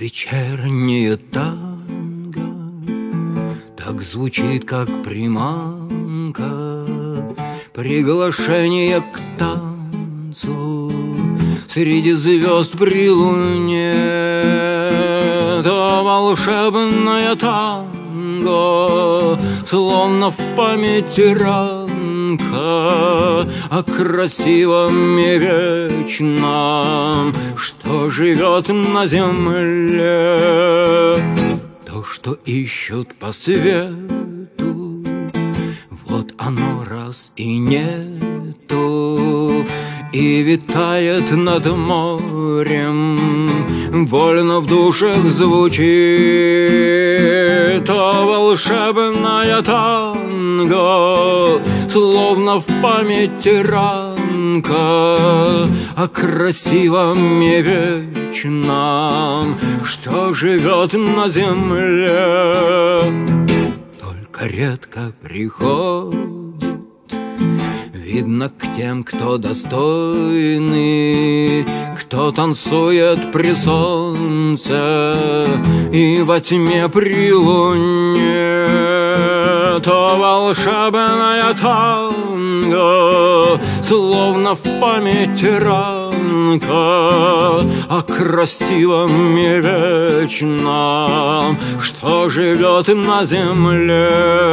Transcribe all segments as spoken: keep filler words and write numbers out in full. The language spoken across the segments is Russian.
вечернее танго так звучит, как приманка, приглашение к танцу среди звезд при луне. То волшебное танго, словно в памяти ранка о красивом и вечном, что живет на земле. То, что ищут по свету, вот оно раз и нету, и витает над морем, вольно в душах звучит. То волшебное танго, словно в памяти ранка о красивом и вечном, что живет на земле. Только редко приходит, видно, к тем, кто достойный, кто танцует при солнце и во тьме при луне. То волшебное танго, словно в памяти ранка о красивом и вечном, что живет на земле.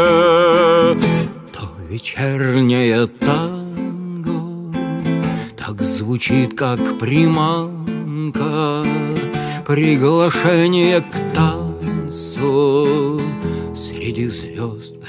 То вечернее танго так звучит, как приманка, приглашение к танцу среди звезд